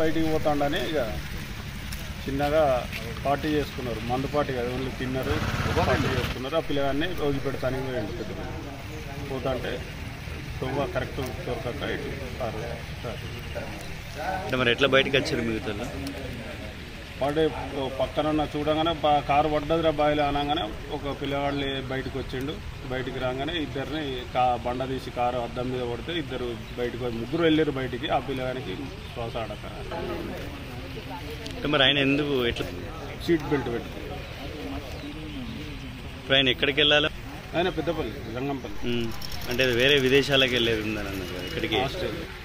బయటికి పోతాడని ఇక చిన్నగా పార్టీ చేసుకున్నారు. మందు పార్టీ కదా, ఓన్లీ తిన్నారు, పార్టీ చేసుకున్నారు. ఆ పిల్లగాన్ని రోజు పెడతానికి పోయింది. పోతుంటే దొంగ కరెక్ట్ దొరకక ఇటు కారు అంటే మరి ఎట్లా బయటకు వచ్చారు మిగతా పడే పక్కన చూడగానే కారు పడ్డదిరా బాయిలో అనగానే ఒక పిల్లవాళ్ళు బయటకు వచ్చిండు. బయటికి రాగానే ఇద్దరిని బండ తీసి కారు అద్దం మీద పడితే ఇద్దరు బయటకు ముగ్గురు వెళ్ళారు బయటికి. ఆ పిల్లగానికి శ్వాస ఆడక. అంటే మరి ఆయన ఎందుకు ఎట్లా సీట్ బెల్ట్ పెట్టుకుని ఇప్పుడు ఆయన ఎక్కడికి వెళ్ళాలి? ఆయన పెద్దపల్లి, రంగంపల్లి. అంటే వేరే విదేశాలకు వెళ్ళేది ఉందని అన్నారు. ఇక్కడికి ఆస్ట్రేలియా.